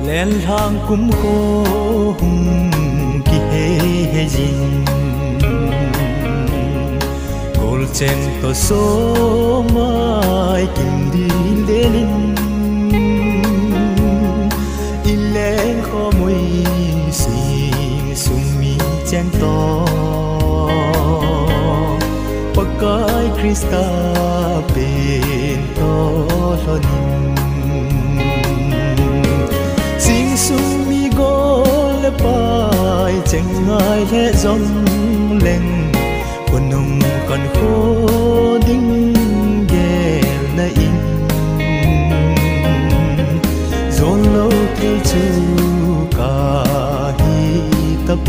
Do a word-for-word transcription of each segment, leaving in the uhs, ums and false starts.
len thang kum ko hum ki he he jin gol chen to so mai kim di lenin ilen kho mui sing sumi chen to pakai krista pen to lonin sing sumi gol pai chen ngai he zom leng nung còn khô đinh ghé na in dồn lâu thế chú cả hi tập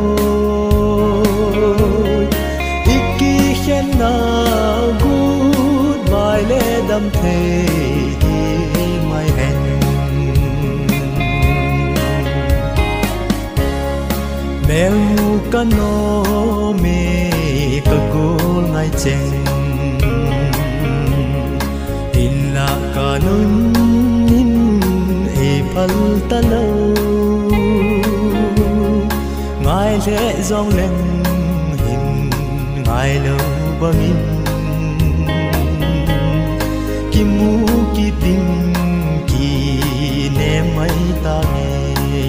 bôi iki khen na goodbye le đam thế mai hen mel cano me ka gol ngai cheng illa kanun nin e phal ta lo ngai le zong leng hin ngai lo bangin ki mu ki tin ki ne mai ta nge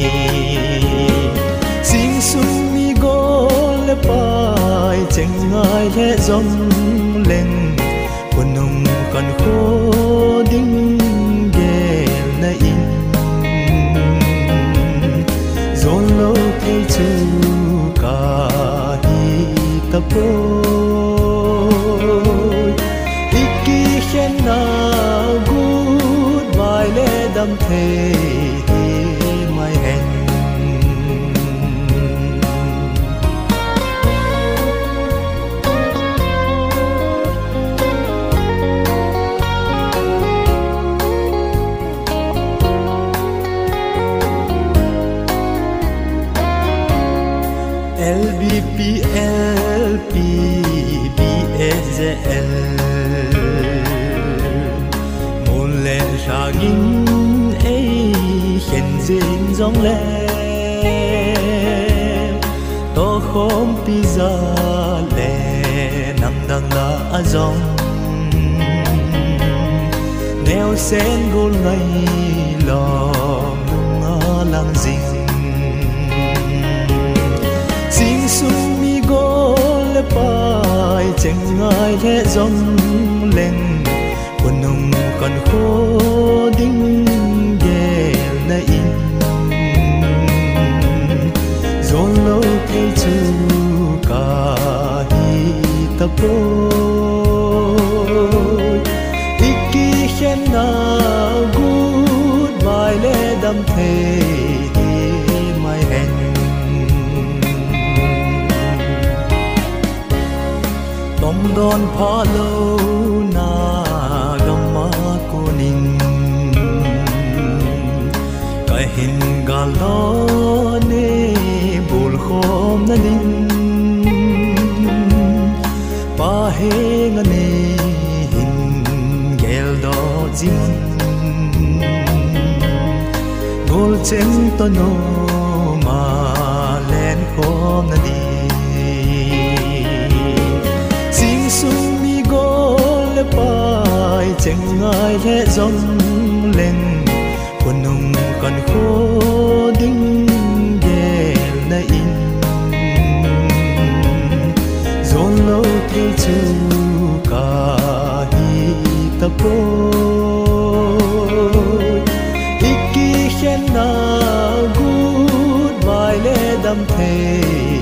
sing sum mi gol pai cheng ngai le zom leng nung còn khô đinh ghé na in dồn lâu thế chú cả hi tập bôi iki khen na goodbye le đam thế mai hen L B P L P B S L một lệ ragin ấy hiện diện dòng lệ to khom pizza lệ nằm đằng là dòng neo sen gol ngay lòng nung lang dinh sing sumi gol pai cheng ngai le zom leng nung còn khô đinh ghé na in dồn lâu thế chú cả hi tập bôi iki khen na goodbye le đam thế mai hen tom don pha lâu na gamma cô ninh cái hình gà lo nê bồn khom na ninh pa he nga nê hình gel đó zim gol chen to no ma len khom na đi sumi gol pai cheng ngai le zom leng nung còn khô đinh ghé na in dồn lâu thế chú cả hi tập bôi iki khen na goodbye le đam thế